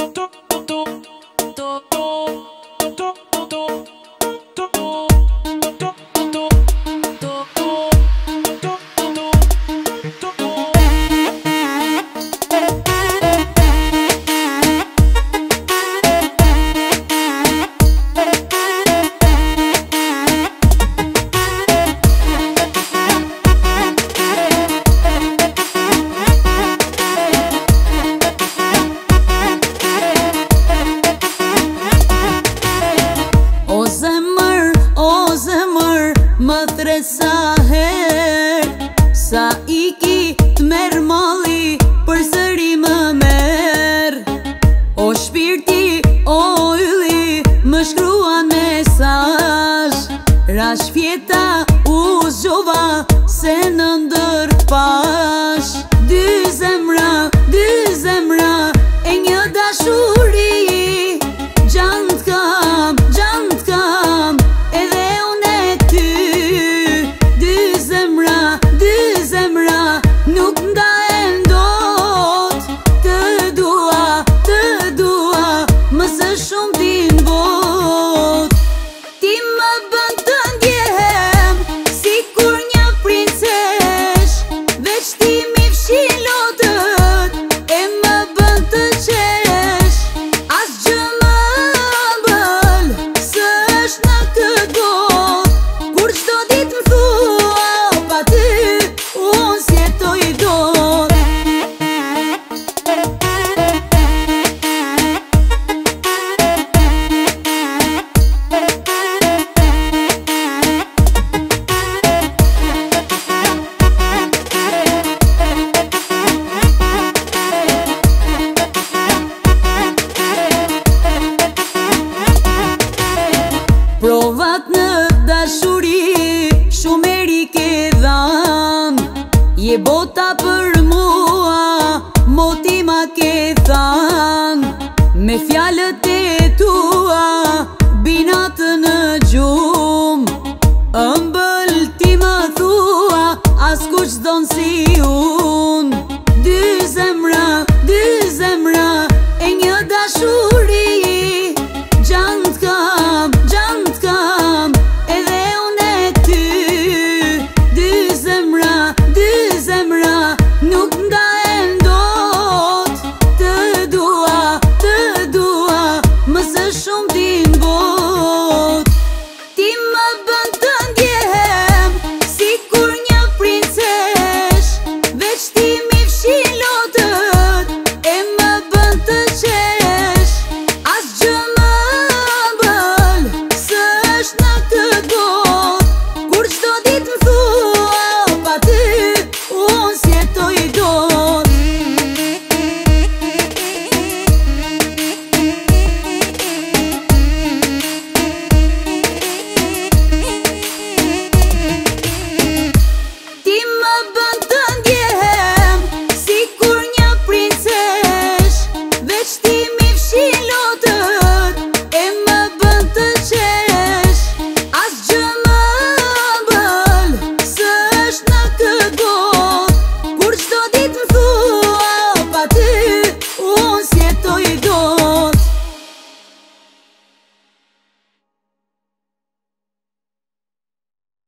Më tresa her sa iki t'mer malli për sëri më mer. O shpirti, o ylli, më shkruan mesazh. Rash fjeta u zgjova se në ndër pash. Dy zemra e një dashuri. Gjant kam, edhe unë e ty. Dy zemra nuk ndahen dot. Të dua, më së shumë ti n'bot. Ti më bën të ndjehem si kur një princesh. Veç ti mi fshin lotët e më bën të qesh. As gjë më ëmbël së është në këtë botë. Kur çdo ditë më thua pa ty unë s'jetoj dot. Provat në dashuri shumë eri ke dhan. Je bota për